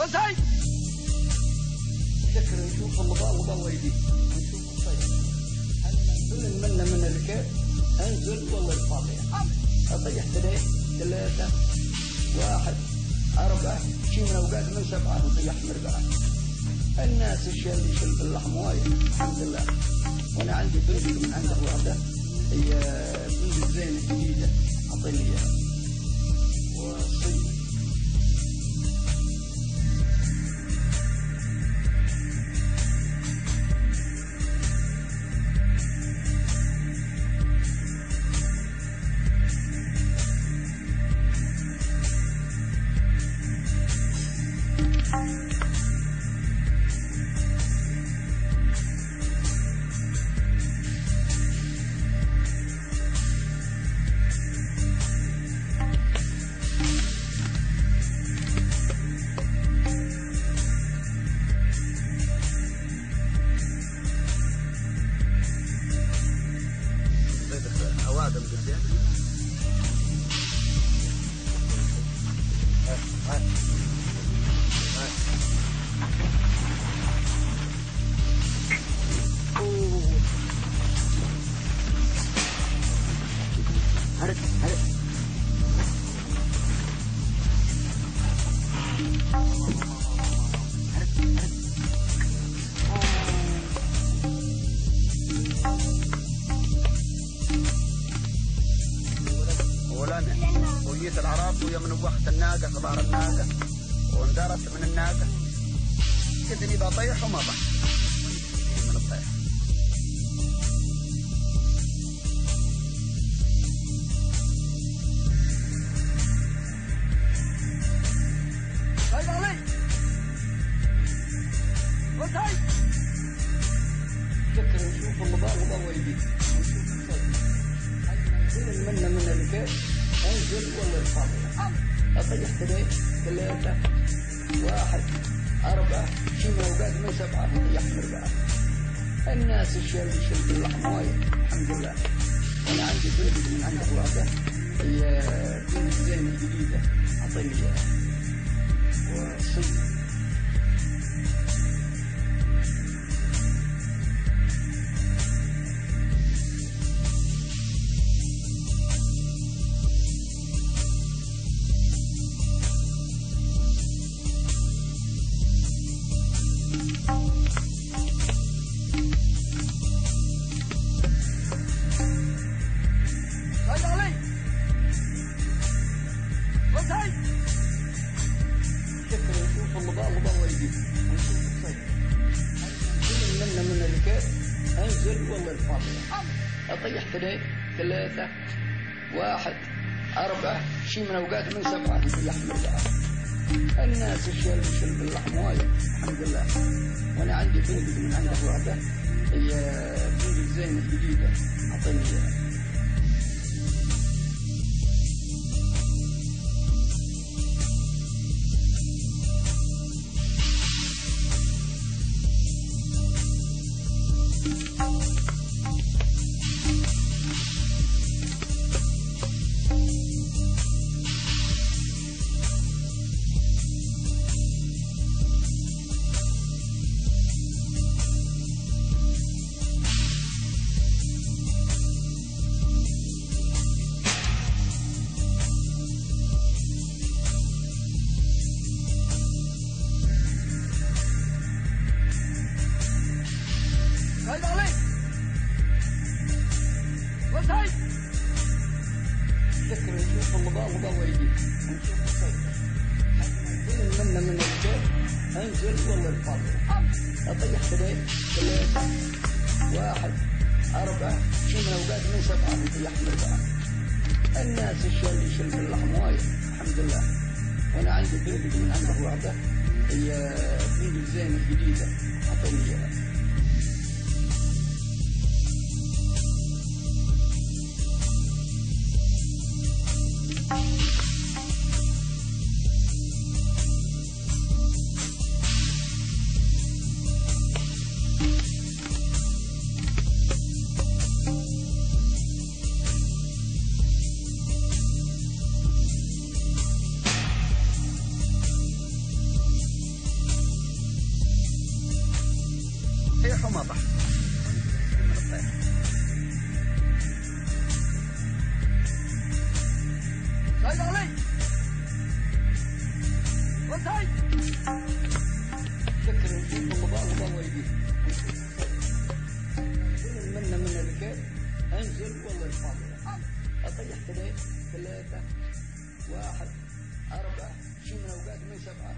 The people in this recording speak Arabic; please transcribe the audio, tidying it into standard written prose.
وزاي ذكر نشوف الله ويديك نشوف الصيد هل ننزل منا من الكيف انزل والله الفاضي اطيح 3 1 4 شي من اوقات من 7 نطيح مربعه. الناس الشيء اللي يشل باللحم وايد الحمد لله. وانا عندي بنت من عند واحده هي بنت زينه جديده اعطيني اياها وصيد. وجيت العرب ويا من وقت الناقه صبار الناقه واندرت من الناقه قلت اني بطيح وما طحت من الطيح. طيب علي وطيب فكر نشوف الله ويديك نشوف الصيد هل ننزل منا من الكيف انزل والله الفاضي اطيح 3 1 4 شي من اوقات من 7 نطيح مربعه. الناس الشيء اللي يشل باللحم وايد الحمد لله. وانا عندي بنت من عند واحده هي بنت زينه جديده اعطيني اياها وصيد. الله ويديك نشوف الصيد هل ننزل منا من الكيف انزل والله الفاضي اطيح 3 1 4 شي من اوقات من 7 نطيح مربعه. الناس الشيء اللي يشل باللحم وايد الحمد لله. وانا عندي بنت من عند واحده هي بنت زينه جديده اعطيني اياها. فكر نشوف الله ويديك نشوف الصيد هل ننزل منا من الكيف انزل والله الفاضي اطيح 3 1 4 شي من اوقات من 7 نطيح مربعه. الناس الشيء اللي يشل باللحم وايد الحمد لله. وانا عندي بنت من عند واحده هي بنت زينه جديده اعطيني اياها. ما طاح. سيد علي وسيد ذكر نشوف الله ويجي منا من الركاب انزل والله الفاضل اطيح كده 3 1 4 شي من اوقات من 7